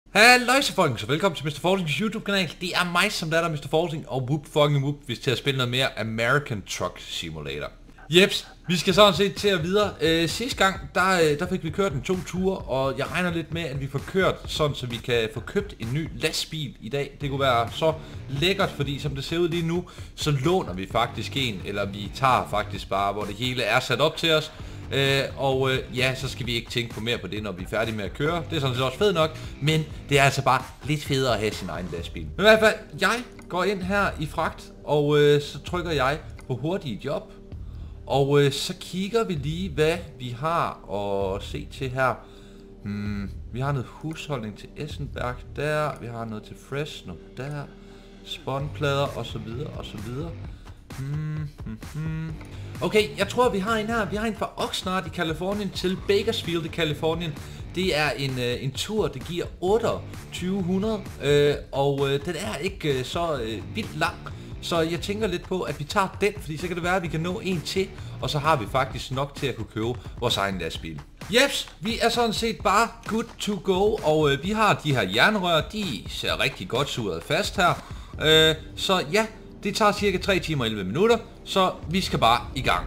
Halløjsa folkens, og velkommen til Mr. Fortings YouTube-kanal. Det er mig, som der Mr. Forting, og whoop fucking whoop, vi skal til at spille noget mere American Truck Simulator. Jeps, vi skal sådan set til at videre. Sidste gang, der fik vi kørt en 2 ture, og jeg regner lidt med, at vi får kørt sådan, så vi kan få købt en ny lastbil i dag. Det kunne være så lækkert, fordi som det ser ud lige nu, så låner vi faktisk en, eller vi tager faktisk bare, hvor det hele er sat op til os. Ja, så skal vi ikke tænke på mere på det, når vi er færdige med at køre. Det er sådan set også fedt nok, men det er altså bare lidt federe at have sin egen lastbil. Men i hvert fald, jeg går ind her i fragt, og så trykker jeg på hurtige job. Og så kigger vi lige, hvad vi har at se til her. Vi har noget husholdning til Essenberg der, vi har noget til Fresno der, spåndplader og så videre og så videre. Okay, jeg tror vi har en her. Vi har en fra Oxnard i Californien til Bakersfield i Californien. Det er en tur, der giver 2800, og den er ikke så vildt lang. Så jeg tænker lidt på, at vi tager den, fordi så kan det være, at vi kan nå en til, og så har vi faktisk nok til at kunne købe vores egen lastbil. Jeps, vi er sådan set bare good to go, og vi har de her jernrør, de ser rigtig godt suret fast her. Så ja, det tager cirka 3 timer og 11 minutter, så vi skal bare i gang.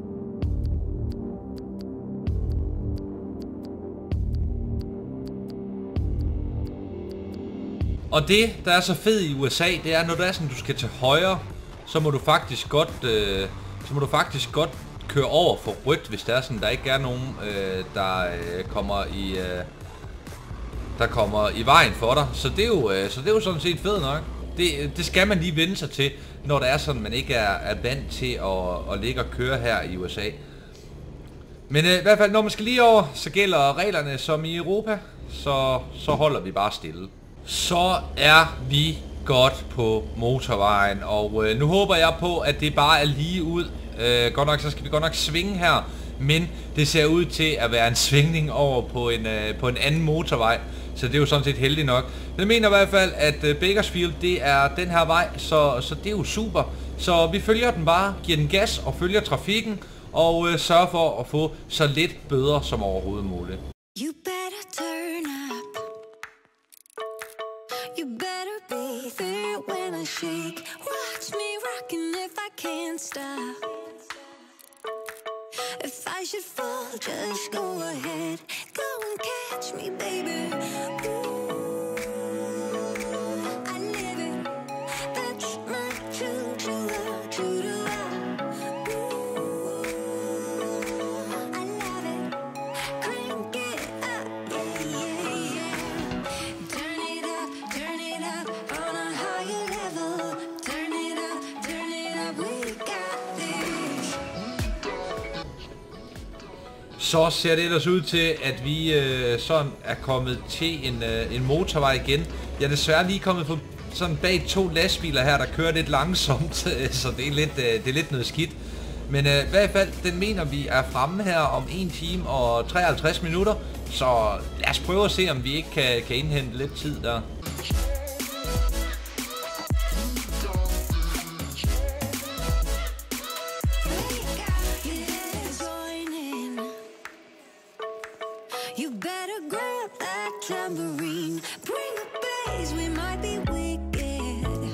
Og det, der er så fedt i USA, det er, når det er sådan, du skal til højre, så må du faktisk godt køre over for rødt, hvis det er sådan, der ikke er nogen, der kommer i vejen for dig. Så det er jo sådan set fedt nok. Det skal man lige vende sig til, når det er sådan, man ikke er vant til at ligge og køre her i USA. Men i hvert fald, når man skal lige over, så gælder reglerne som i Europa, så holder vi bare stille. Så er vi godt på motorvejen, og nu håber jeg på, at det bare er lige ud. Godt nok, så skal vi godt nok svinge her, men det ser ud til at være en svingning over på en anden motorvej, så det er jo sådan set heldigt nok. Jeg mener i hvert fald, at Bakersfield, det er den her vej, så det er jo super. Så vi følger den bare, giver den gas og følger trafikken, og sørger for at få så lidt bøder som overhovedet muligt. You better turn up. You better be there when I shake. Watch me rockin' if I can't stop. If I should fall, just go ahead. Go and catch me, baby. Ooh, I live it. That's my true love, true to love. Ooh, I love it. Crank it up, yeah, yeah, yeah. Turn it up on a higher level. Turn it up, we got this. Så ser det ellers ud til, at vi sådan er kommet til en motorvej igen. Jeg er desværre lige kommet på sådan bag 2 lastbiler her, der kører lidt langsomt, så det er lidt noget skidt. Men i hvert fald, den mener vi er fremme her om 1 time og 53 minutter. Så lad os prøve at se, om vi ikke kan indhente lidt tid der. You better grab that tambourine. Bring the bass, we might be wicked.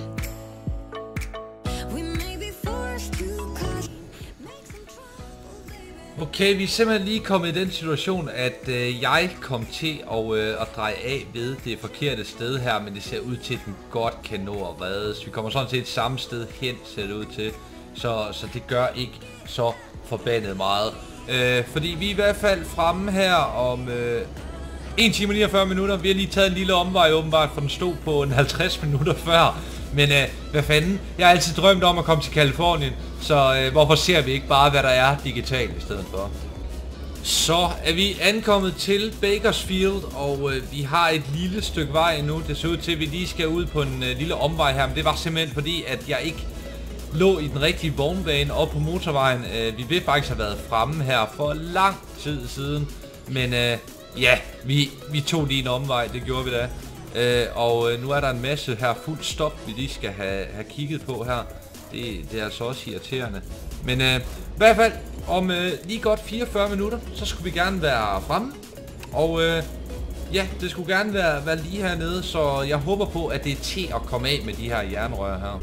We may be forced to cause make some trouble, baby. Okay, vi er simpelthen lige kommet i den situation, at jeg kom til at dreje af ved det forkerte sted her, men det ser ud til, at den godt kan nå at reddes. Vi kommer sådan til et samme sted hen, ser det ud til, så det gør ikke så forbandet meget. Fordi vi er i hvert fald fremme her om 1 time og 49 minutter. Vi har lige taget en lille omvej åbenbart, for den stod på en 50 minutter før. Men hvad fanden, jeg har altid drømt om at komme til Californien, så hvorfor ser vi ikke bare, hvad der er digitalt i stedet for? Så er vi ankommet til Bakersfield, og vi har et lille stykke vej endnu. Det ser ud til, at vi lige skal ud på en lille omvej her, men det var simpelthen fordi, at jeg ikke lå i den rigtige vognbane op på motorvejen. Vi vil faktisk have været fremme her for lang tid siden, men ja, vi tog lige en omvej, det gjorde vi da. Og nu er der en masse her fuld stop, vi lige skal have kigget på her. Det er altså også irriterende. Men i hvert fald, om lige godt 44 minutter, så skulle vi gerne være fremme. Og ja, det skulle gerne være lige hernede, så jeg håber på, at det er til at komme af med de her jernrør her.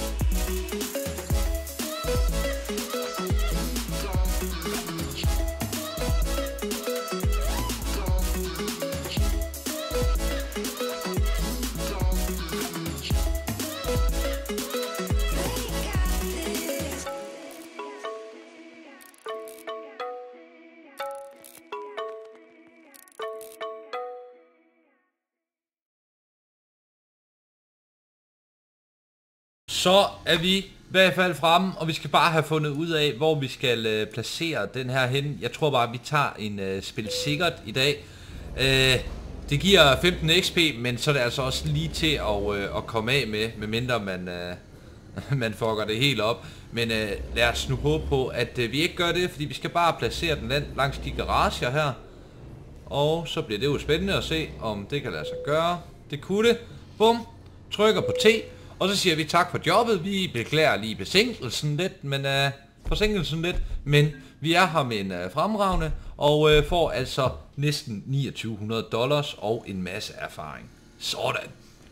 Så er vi i hvert fald fremme, og vi skal bare have fundet ud af, hvor vi skal placere den her hen. Jeg tror bare, at vi tager en spil sikkert i dag. Det giver 15 XP, men så er det altså også lige til at komme af med, medmindre man fucker det helt op. Men lad os nu håbe på, at vi ikke gør det, fordi vi skal bare placere den langs de garager her. Og så bliver det jo spændende at se, om det kan lade sig gøre. Det kunne det. Bum. Trykker på T. Og så siger vi tak for jobbet. Vi beklager lige forsinkelsen lidt, men vi er her med en fremragende og får altså næsten $2900 og en masse erfaring. Sådan.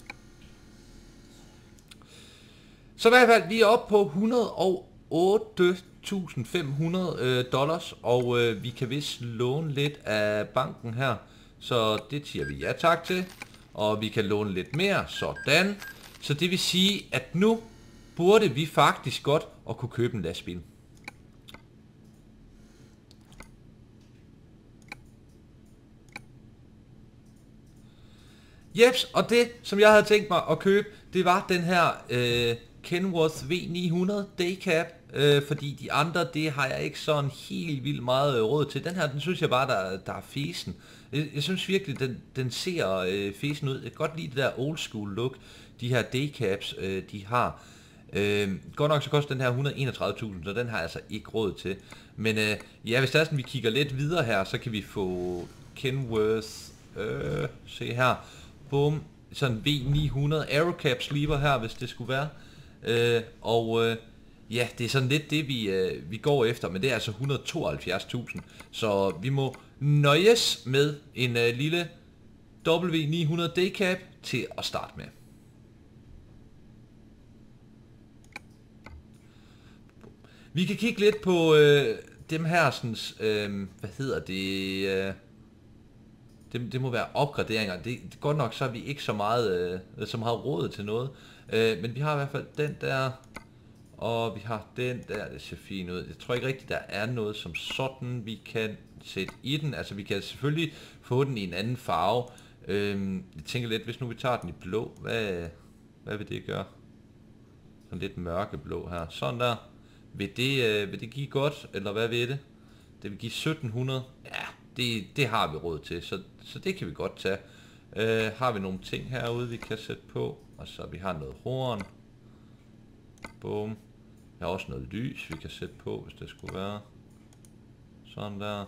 Så i hvert fald, vi er oppe på $108.500, og vi kan vist låne lidt af banken her, så det siger vi ja tak til. Og vi kan låne lidt mere, sådan. Så det vil sige, at nu burde vi faktisk godt at kunne købe en lastbil. Jeps, og det som jeg havde tænkt mig at købe, det var den her Kenworth V900 Daycab, fordi de andre, det har jeg ikke sådan helt vildt meget råd til. Den her, den synes jeg bare, der er fesen. Jeg synes virkelig, den ser fesen ud. Jeg kan godt lide det der old school look, de her Daycabs, de har. Godt nok så koster den her 131.000, så den har jeg altså ikke råd til. Men ja, hvis det er sådan, vi kigger lidt videre her, så kan vi få Kenworth, se her, bum, sådan V900 Aerocap sleeper her, hvis det skulle være. Ja, det er sådan lidt det, vi går efter, men det er altså 172.000. Så vi må nøjes med en lille W900 Daycab til at starte med. Vi kan kigge lidt på dem her, sådan, hvad hedder det, det må være opgraderinger. Det er godt nok, så er vi ikke så meget råd til noget. Men vi har i hvert fald den der, og vi har den der, det ser fint ud. Jeg tror ikke rigtigt, der er noget som sådan, vi kan sætte i den. Altså vi kan selvfølgelig få den i en anden farve. Jeg tænker lidt, hvis nu vi tager den i blå, hvad vil det gøre? Sådan lidt mørkeblå her. Sådan der. Vil det give godt, eller hvad vil det? Det vil give 1700. Ja, det har vi råd til, så det kan vi godt tage. Har vi nogle ting herude, vi kan sætte på, og så vi har noget horn. Bum. Jeg har også noget lys, vi kan sætte på, hvis det skulle være. Sådan der.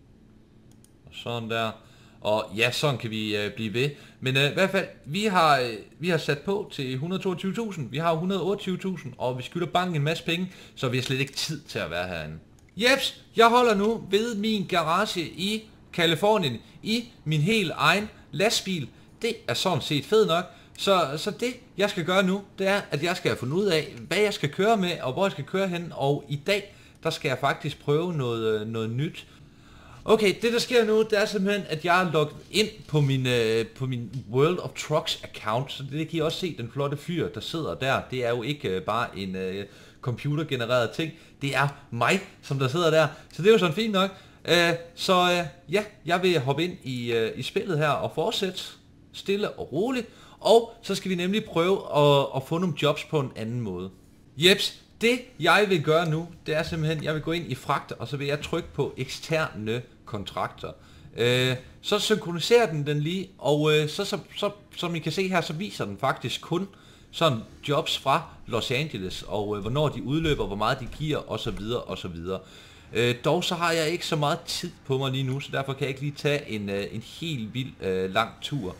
Og sådan der. Og ja, sådan kan vi blive ved. Men i hvert fald, vi har sat på til 122.000. Vi har 128.000, og vi skylder banken en masse penge, så vi har slet ikke tid til at være herinde. Jeps, jeg holder nu ved min garage i Californien i min helt egen lastbil. Det er sådan set fedt nok. Så det, jeg skal gøre nu, det er, at jeg skal have fundet ud af, hvad jeg skal køre med, og hvor jeg skal køre hen. Og i dag, der skal jeg faktisk prøve noget nyt. Okay, det der sker nu, det er simpelthen, at jeg er logget ind på min World of Trucks account. Så det kan I også se, den flotte fyr, der sidder der. Det er jo ikke bare en computergenereret ting. Det er mig, som der sidder der. Så det er jo sådan fint nok. Ja, jeg vil hoppe ind i spillet her og fortsætte stille og roligt. Og så skal vi nemlig prøve at få nogle jobs på en anden måde. Jeps, det jeg vil gøre nu, det er simpelthen, jeg vil gå ind i fragter, og så vil jeg trykke på eksterne kontrakter. Så synkroniserer den lige, og så som I kan se her, så viser den faktisk kun sådan jobs fra Los Angeles, og hvornår de udløber, hvor meget de giver, osv. osv. Dog så har jeg ikke så meget tid på mig lige nu, så derfor kan jeg ikke lige tage en helt vild lang tur.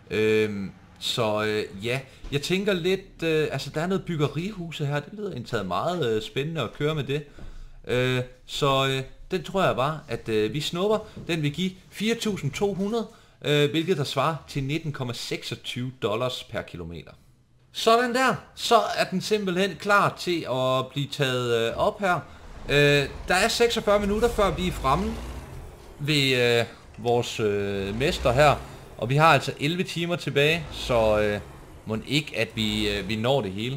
Ja, jeg tænker lidt, altså der er noget byggerihuse her, det lyder egentlig meget spændende at køre med det. Den tror jeg bare, at vi snupper. Den vil give 4.200 hvilket der svarer til $19,26 per kilometer. Sådan der, så er den simpelthen klar til at blive taget op her. Der er 46 minutter før vi er fremme ved vores mester her, og vi har altså 11 timer tilbage, så må ikke at vi når det hele.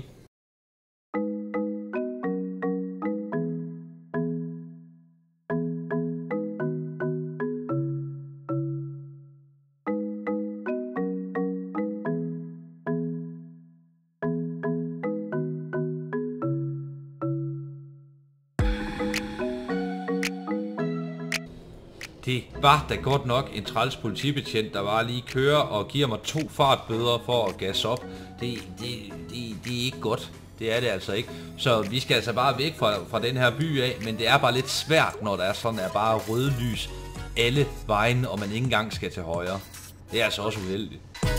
Det var da godt nok en træls politibetjent, der bare lige kører og giver mig 2 fartbøder for at gasse op. Det er ikke godt. Det er det altså ikke. Så vi skal altså bare væk fra den her by af, men det er bare lidt svært, når der er sådan bare røde lys alle vejen, og man ikke engang skal til højre. Det er altså også uheldigt.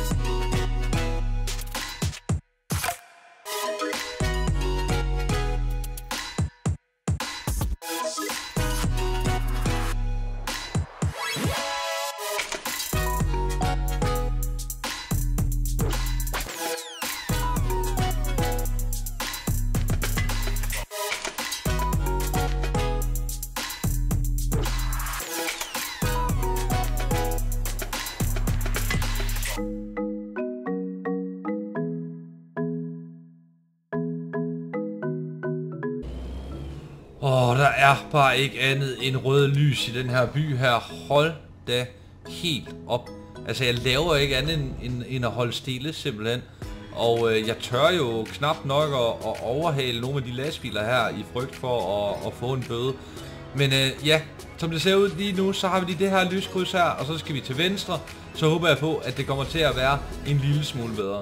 Der er bare ikke andet end røde lys i den her by her. Hold da helt op. Altså jeg laver ikke andet end at holde stille simpelthen. Og jeg tør jo knap nok at overhale nogle af de lastbiler her i frygt for at få en bøde. Men ja, som det ser ud lige nu, så har vi lige det her lyskryds her, og så skal vi til venstre. Så håber jeg på, at det kommer til at være en lille smule bedre.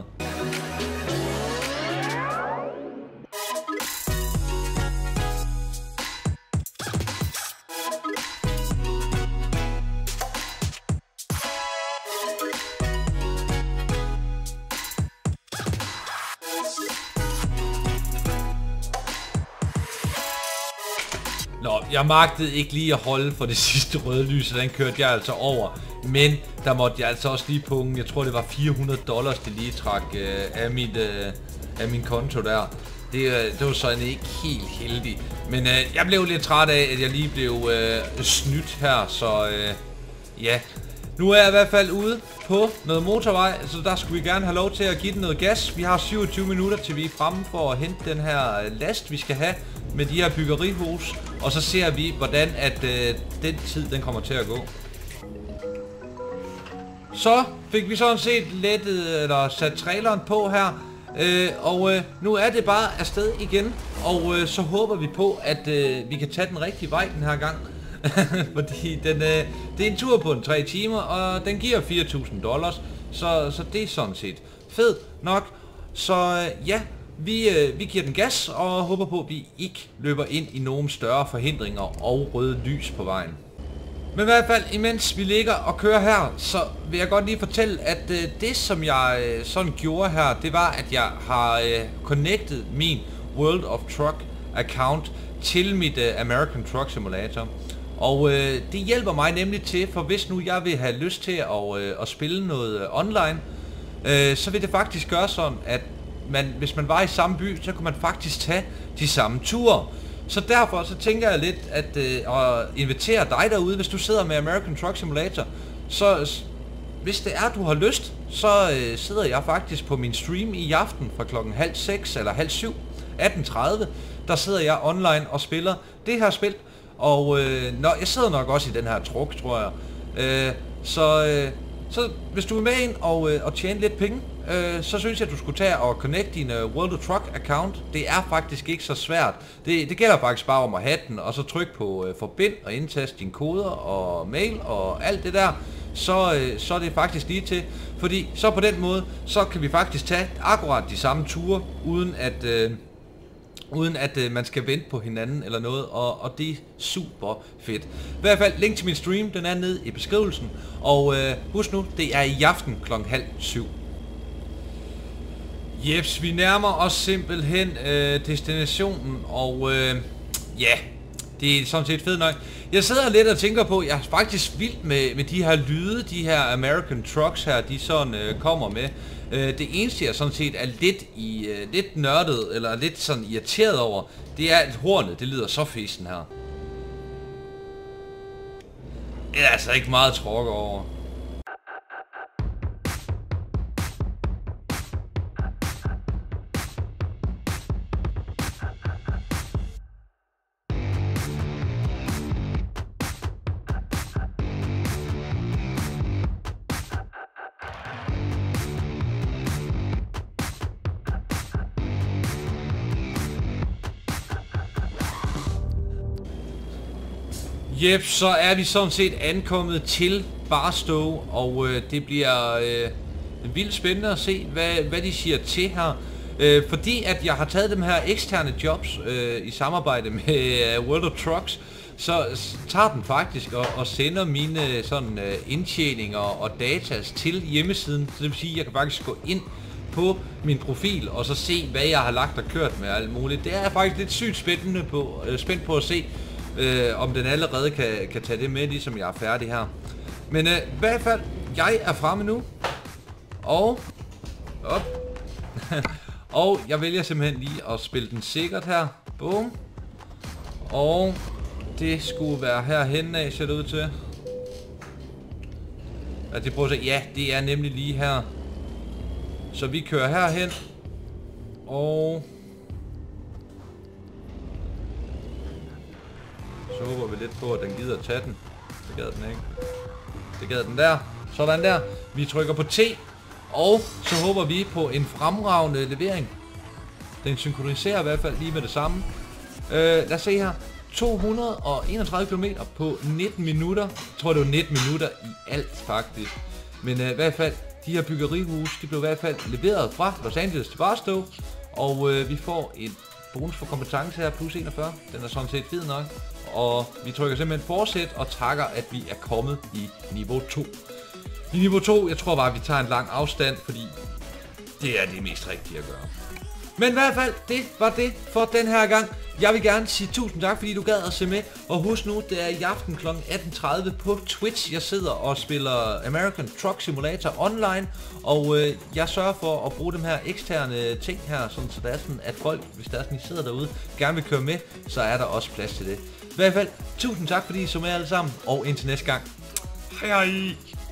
Nå, jeg magtede ikke lige at holde for det sidste røde lys, og den kørte jeg altså over. Men der måtte jeg altså også lige punge, jeg tror det var $400, det lige trak af min konto der. Det var sådan ikke helt heldigt. Men jeg blev lidt træt af, at jeg lige blev snydt her, så ja. Nu er jeg i hvert fald ude på noget motorvej, så der skulle vi gerne have lov til at give den noget gas. Vi har 27 minutter til vi er fremme for at hente den her last, vi skal have med de her byggerihus. Og så ser vi, hvordan at den tid den kommer til at gå. Så fik vi sådan set sat traileren på her. Og nu er det bare afsted igen. Og så håber vi på, at vi kan tage den rigtige vej den her gang. Fordi det er en tur på 3 timer, og den giver $4.000. Så det er sådan set fed nok. Så ja, vi giver den gas og håber på, at vi ikke løber ind i nogle større forhindringer og røde lys på vejen. Men i hvert fald, imens vi ligger og kører her, så vil jeg godt lige fortælle, at det som jeg sådan gjorde her, det var, at jeg har connected min World of Truck account til mit American Truck Simulator. Og det hjælper mig nemlig til, for hvis nu jeg vil have lyst til at spille noget online, så vil det faktisk gøre sådan, at hvis man var i samme by, så kunne man faktisk tage de samme ture. Så derfor så tænker jeg lidt at invitere dig derude, hvis du sidder med American Truck Simulator. Så hvis det er, du har lyst, så sidder jeg faktisk på min stream i aften fra klokken 5:30 eller 6:30, 18:30. Der sidder jeg online og spiller det her spil. Og jeg sidder nok også i den her truck, tror jeg. Så hvis du er med ind og tjene lidt penge, så synes jeg, at du skulle tage og connect din World of Truck account. Det er faktisk ikke så svært. Det gælder faktisk bare om at have den, og så tryk på forbind og indtaste dine koder og mail og alt det der. Så er det faktisk lige til. Fordi så på den måde, så kan vi faktisk tage akkurat de samme ture, uden at man skal vente på hinanden eller noget, og det er super fedt. I hvert fald, link til min stream, den er nede i beskrivelsen, og husk nu, det er i aften kl. 6:30. Jeps, vi nærmer os simpelthen destinationen, og ja, Det er sådan set fedt nok. Jeg sidder lidt og tænker på, jeg er faktisk vild med de her lyde, de her American Trucks her, de sådan kommer med. Det eneste jeg sådan set er lidt nørdet, eller lidt sådan irriteret over, det er at hornet, det lyder så fesen her. Det er altså ikke meget tråk over. Jep, så er vi sådan set ankommet til Barstow, og det bliver vildt spændende at se, hvad de siger til her. Fordi at jeg har taget dem her eksterne jobs i samarbejde med World of Trucks, så tager den faktisk og sender mine sådan indtjeninger og datas til hjemmesiden. Så det vil sige, at jeg kan faktisk gå ind på min profil og så se, hvad jeg har lagt og kørt med alt muligt. Det er jeg faktisk lidt sygt spændt på at se. Om den allerede kan tage det med, ligesom jeg er færdig her. Men i hvert fald, jeg er fremme nu. Og og jeg vælger simpelthen lige at spille den sikkert her. Boom. Og det skulle være herhen af, ser det ud til. Lad os prøve at se. Ja, det er nemlig lige her. Så vi kører herhen. Og så håber vi lidt på, at den gider at tage den. Det gad den ikke. Det gad den der. Sådan der. Vi trykker på T. Og så håber vi på en fremragende levering. Den synkroniserer i hvert fald lige med det samme. Lad os se her. 231 km på 19 minutter. Jeg tror, det var 19 minutter i alt faktisk. Men i hvert fald, de her byggerihus, de blev i hvert fald leveret fra Los Angeles til Barstow. Og vi får en bonus for kompetence her, plus 41. Den er sådan set fed nok. Og vi trykker simpelthen fortsæt og takker, at vi er kommet i niveau 2. I niveau 2, jeg tror bare, at vi tager en lang afstand, fordi det er det mest rigtige at gøre. Men i hvert fald, det var det for den her gang. Jeg vil gerne sige tusind tak, fordi du gad at se med. Og husk nu, det er i aften kl. 18:30 på Twitch. Jeg sidder og spiller American Truck Simulator online. Og jeg sørger for at bruge dem her eksterne ting her, sådan, så det er sådan, at folk, hvis der er sådan, I sidder derude, gerne vil køre med, så er der også plads til det. I hvert fald, tusind tak, fordi I så med alle sammen. Og indtil næste gang. Hej hej!